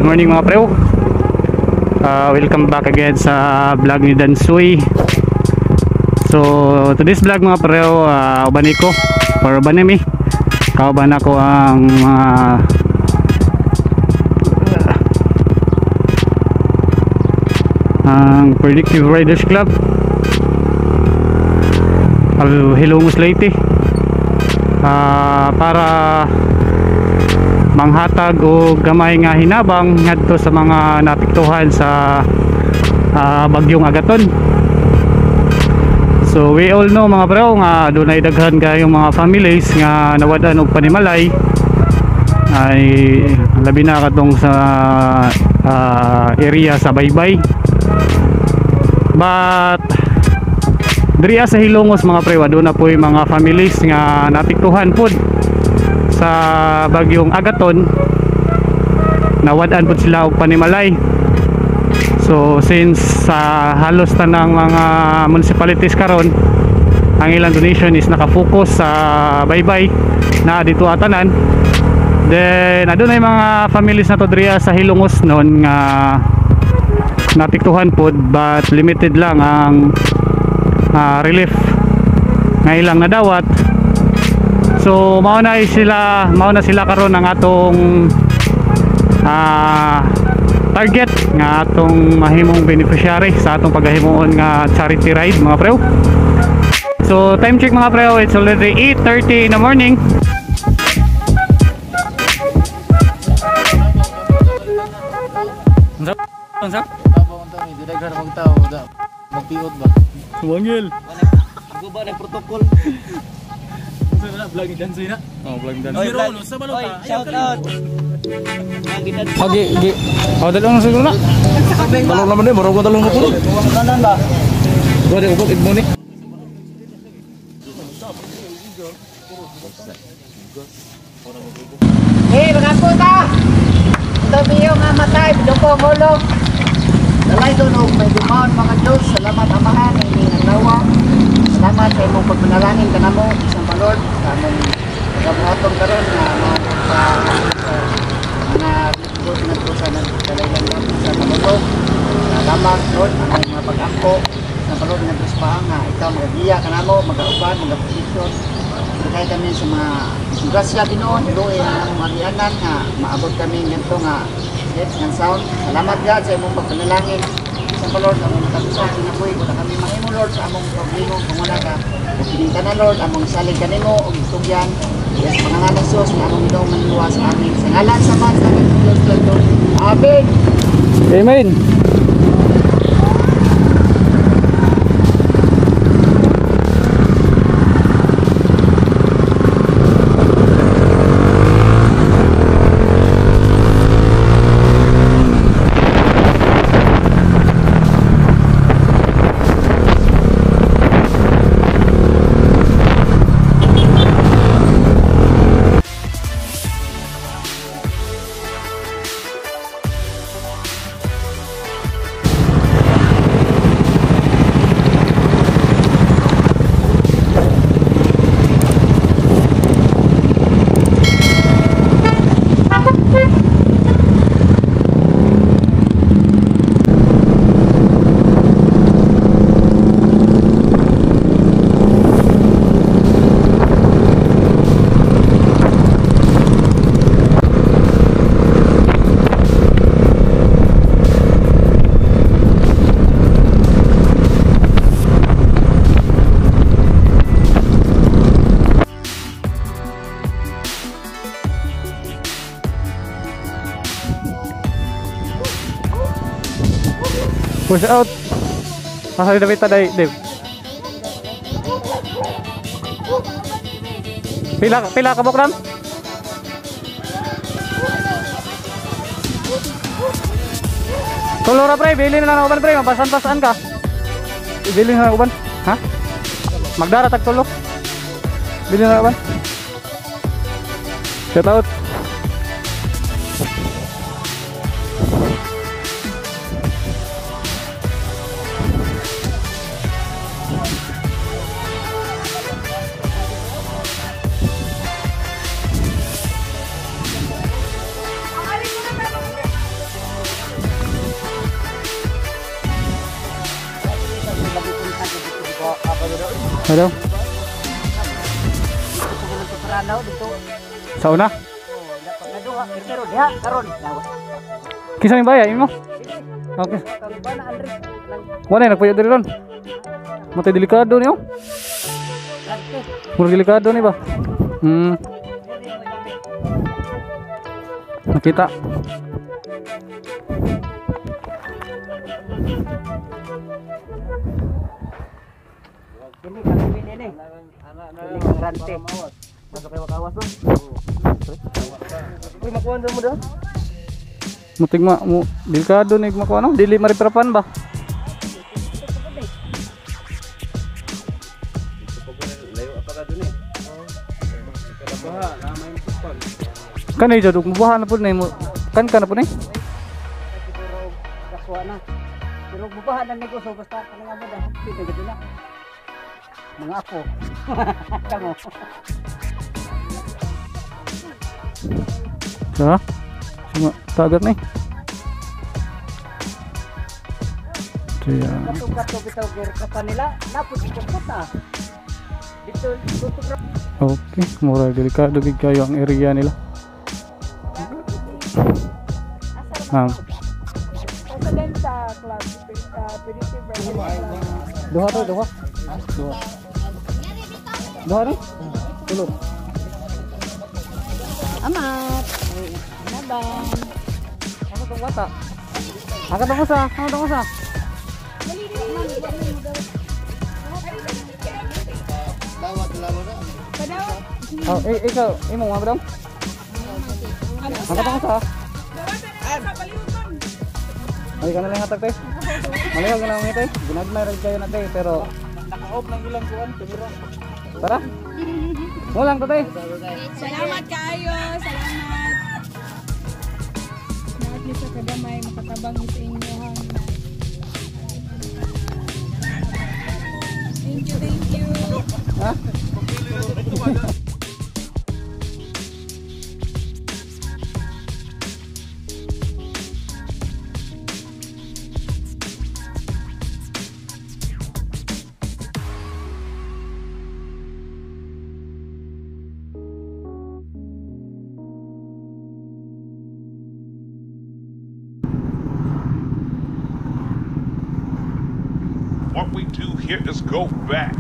Good morning mga preo. Welcome back again sa vlog ni Dansoy. So today's vlog mga preo, uban ko or uban mi kauban ako ang Predictive Riders Club Hilongos Leyte para manghatag o gamay nga hinabang ngadto sa mga napiktuhan sa bagyong Agaton. So we all know mga bro nga dunay daghan kayong mga families nga nawadan og panimalay, ay labi na katong sa area sa Baybay. But diriya sa Hilongos mga pre, aduna po yung mga families nga napiktuhan pod sa bagyong Agaton, nawadaan po sila og panimalay. So since halos tanang mga municipalities karon ang ilang donation is nakafocus sa Baybay na dito atanan, then adunay mga families na to diriya sa Hilongos noon nga napiktuhan pod, but limited lang ang relief nga ilang nadawat. So mao na sila karon ang atong target nga atong mahimong beneficiary sa atong paghahimuon nga charity ride mga preo. So time check mga preo, it's already 8:30 in the morning. Unsap? Abang tayo, di dagar magtao, magpiot ba? Wangil. Guba ng protocol. Vlog ni Dansoy na. Oh, vlog ni Dansoy. Oy, shout out. Dalawang siguro na. Dalawang naman din, marunong ko dalawang ko. Kanan ba? Gua ubok igmo ni. Hey, mga puta! Ito yung matay, duko hulog. Dalay doon, may dumaon mga Diyos. Salamat amahan, hindi naglawa. Salamat sa imong pagpanalangin ka na mo, isang palord. Sa among pagkabuhaton ka rin na mga Lord na ito sa nagdalaylang natin sa palulog. Salamat Lord, ang mga pag-angko sa palord na ito sa paang nga ikaw magagiya ka na mo, mag-auban, mag-posisyon. Kaya kami sa mga grasya Ginoo, iluin ang magianan nga maabot kami nito nga hits ng sound. Salamat God sa imong pagpanalangin. Sa Lord, among tapusan kinabuhi ko na kami mahimo Lord sa among problema kung wala ka. Ug pinita na Lord among salig kanimo og istoryan. Yes, mga ngalan Sus nga among Ginoo maniluwas sa amin. Sa ngalan sa man sa Diyos Santo. Amen. Amen. Push out. Pasal David tadi, Dev. Pila kabok ram? Tulora pre, bilhin na ng uban pre, mabasan-basan ka. Bilhin na ng uban. Ha? Magdara tag tulo. Bilhin na ng uban. Shout out. Hello? Paranaw dito. Sa una? Oh, dapat na duha pero diha karon. Kisa yung bayay mo? Okay. Kang bana Andres lang Wala nagpayo diri ron. Matay delikado niyo. kante. Murag delikado ni ba? Nakita. Ini kami ini. Ini kang rante. Masuk kayo makawas ba? Uy, makuha mo daw. Mutig mo delikado ni makuha no, dili maritrapan ba? Kanay jud mubahan na pud na mo. Kan na pud ni. Siguro kaswa na. Pero bubahan ang negosyo basta kanang amo dah. Pwede gid na. Mga apo. Kamo. Ha? Cuma tagat ni. Kaya Kato bitaw gir kapan nila. Napod ko puta. Dito tutok. okay, mura delikado gid kayo ang area nila. President sa club, PDC President. Duha to, duha. Duha. Duha ni? Tulo. Amat. Nabang. Ano tong bata? Ako tong usa, ako tong usa. Oh, ikaw, imo nga ba? Ako tong usa. Ay ka na lang hatag tay. Malihog na lang tay. Ginagmay ra kayo na tay pero naka-off ng ilang kuan kamera. Tara. Mo lang to tay. Salamat kayo. Salamat. At least sa kadamay makatabang sa inyo. Thank you, thank you. Ha? What we do here is go back.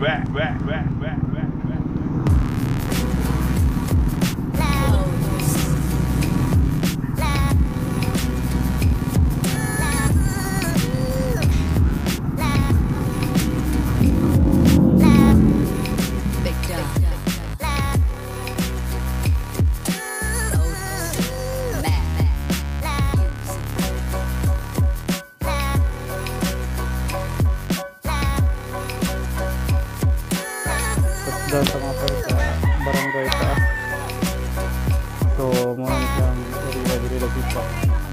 Doon sa mga pwede sa barangay taas. So, muna siyang area diri lagi pa.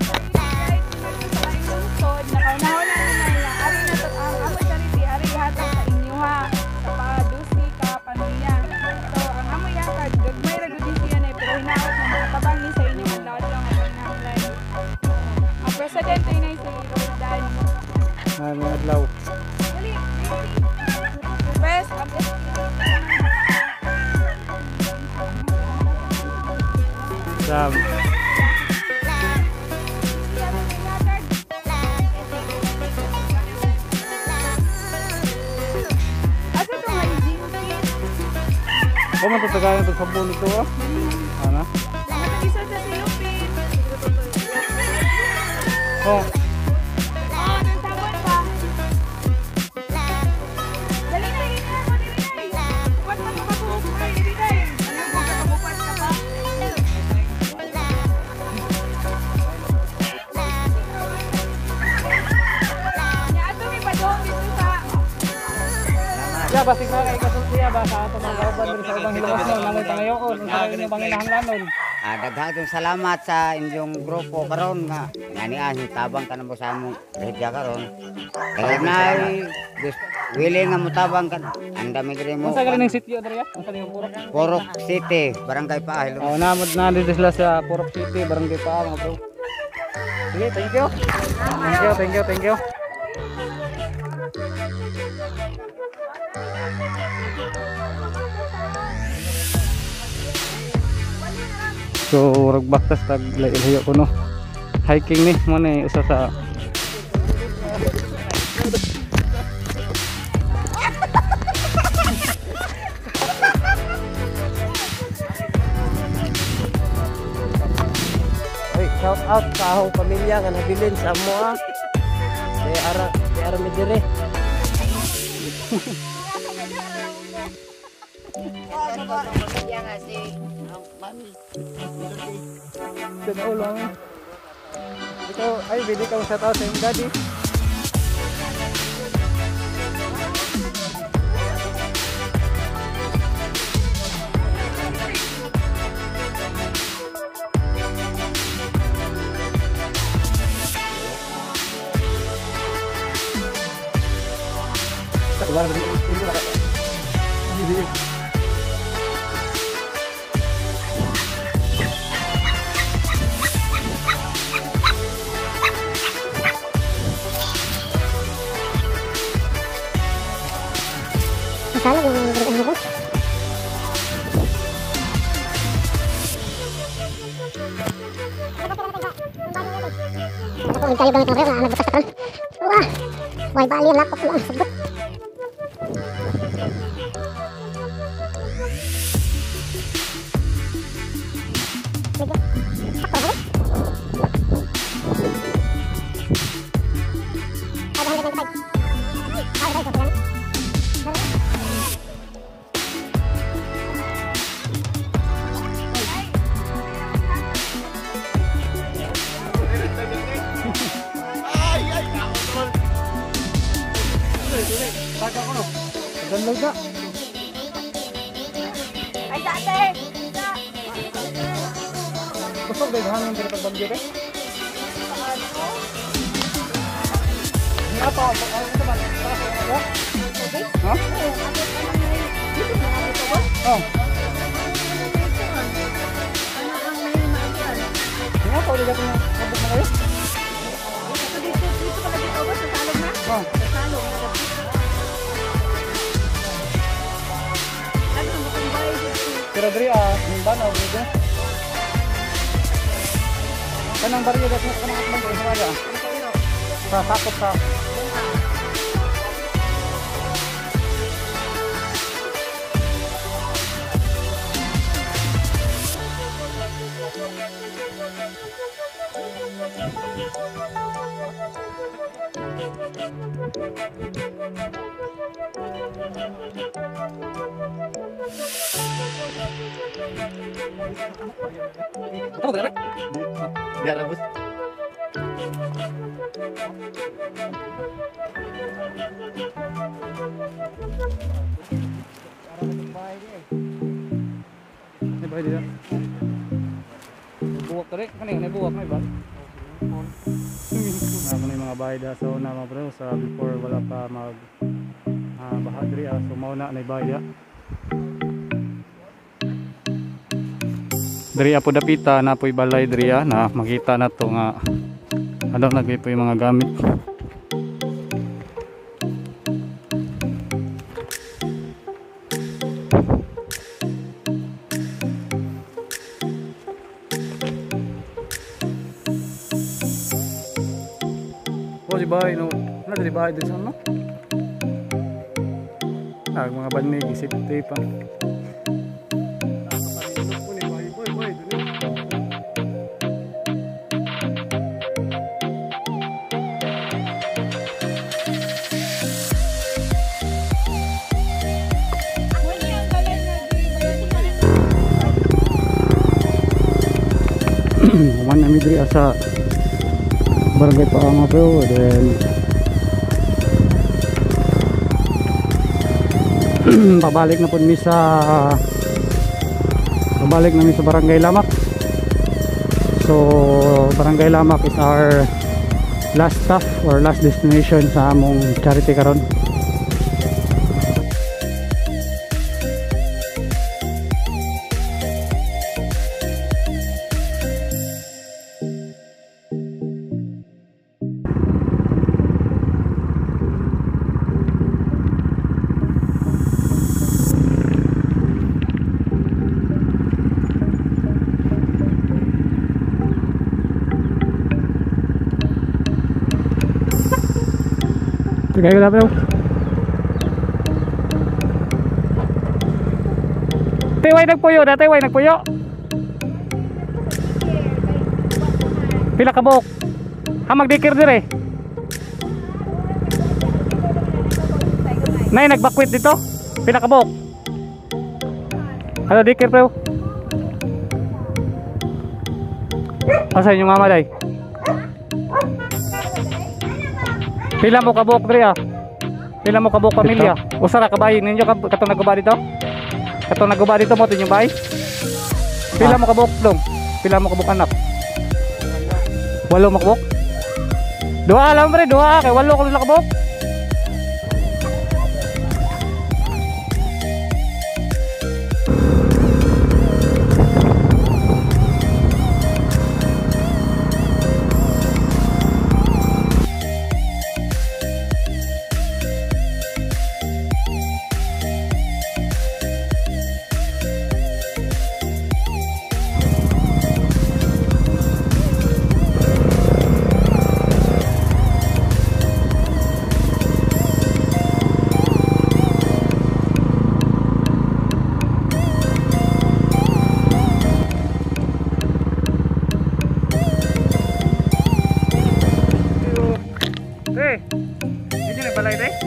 Lungsod, nakaunahon na nila. Ari na to ang ako charity, ari hatag sa inyo ha. Sa padusi ka pamilya. So, ang amo yakad, gagmay ra gud siya na pero hinaot na makatabang ni sa inyo ang lahat lang ang kinahanglan. Ang presidente na si Roldan. Mga adlaw. Dali, best, ang best. Sam. Asa to nga hygiene kit? Kung man tatagayan ito sabon nito ah. Ano? Isa sa silupin. Oh, Nang sabon pa. Dali na, hindi na ako, dili na. Bukas na makabuhok na, dili na. Ano ba, kakabukas ka pa? Nya, ato may padong dito sa... ya basig na kay kasultiya ba sa ato mga kauban diri sa ubang hilamos no nangoy pangayoon unsa inyong panginahanglanon. Daghang salamat sa inyong grupo karon nga nganian tabang ka namo sa among redya karon. Kaya nay willing nga mutabang ka. Ang dami diri mo. Unsa galing sitio diri ah? Unsa ning Purok? Purok City, Barangay Paahil. Oh, namod na dito sila sa Purok City, Barangay Pa mga bro. Sige, thank you. Thank you. So murag baktas tag layo ko no. Hiking ni mo ni usa sa Shout out sa akong pamilya nga nabilin sa amo ah. Di ara mi dire. Pamilya nga si Mami. Tanaw lang. Ikaw ay bili ka shout out sa iyong daddy. Masala yung mga ganyan ako. Ako ang tayo banget ng rero na nagbukas sa karon. Wah! May bali ang laptop mo ang sagot. Download na. Ay, dati! Gusto ba yung hangin dito pag bagyo eh? Apa? Ano ba? Ha? Oh. Nga pa ulit natin yung kabuk na kayo? Dito pala dito ba? Sa salog na? Oh. Sa salog na. Ano mo kung bahay dito? Pero diri yung banaw dito. Kanang baryo gat mo kanang atman diri sa aga. Sa sakop sa Tama ka na? Biar bus. May bahay dito. Buwak tadi, kanina buwak na ba? Ano na yung mga bahay dito sa una mga bro, sa before wala pa mag baha diri so mauna na yung bahay dito. Diri po dapita na po'y balay diri na makita na to nga ano nagay po yung mga gamit. Oh di bahay no, na diri bahay din sa no. Mga banig safety pa. Human kami diri sa barangay Paanga bro, then pabalik na po mi sa barangay Lamak. So barangay Lamak is our last stop or last destination sa among charity karon. Tagay ko dapat. Tiway nagpuyo, dati way nagpuyo. Pila ka buok. Hamag dikir dire. Nay nagbakwit dito. Pila ka buok. Ano dikir bro? Asa inyong mama day? Pila mo ka buok dire ah? Pila mo ka buok pamilya? Usa ra ka bahay ninyo katong naguba dito? Katong naguba dito mo inyong bahay? Pila mo ka buok dong? Pila mo ka buok anak? 8 mo ka buok? 2 lang pre, 2 kay 8 ko nila ka buok. Hindi na balay day.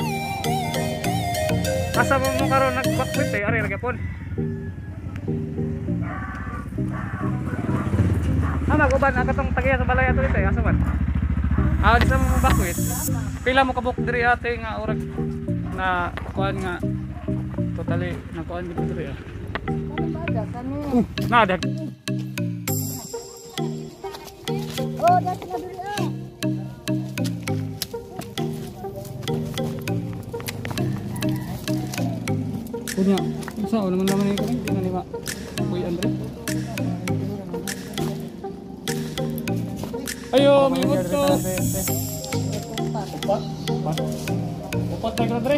Asa mo mo karon nagbakwit eh, ari lagi pon. Maguban ang katong tagiya sa balay ato dito eh, asa man? Di sa mo bakwit. Pila mo kabuk diri ate nga urag na kuan nga totally na kuan dito diri ah. Nada. Oh, dati na diri ah. Punya, sao naman ni ko ni nalima. Kuy Andre. Ayo, may gusto. Upat tayo Andre.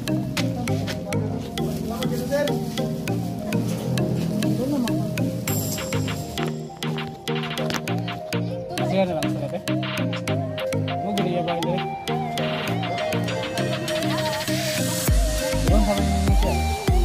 Kasihan na lang sa dati. Mo gili ya ba Andre? Doon sa mga siya.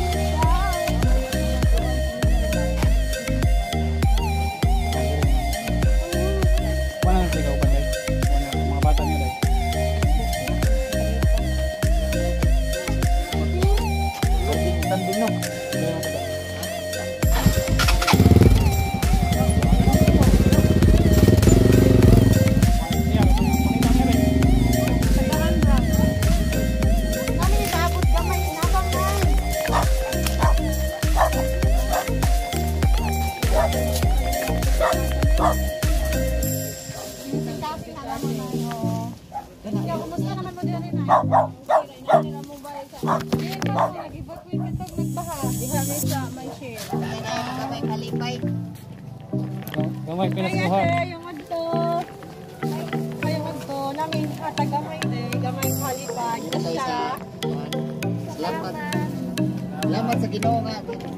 Gamay pinasuhan. Yung adto. Yung adto namin atagamay day, gamay halipay. Salamat. Salamat sa Ginoo nga.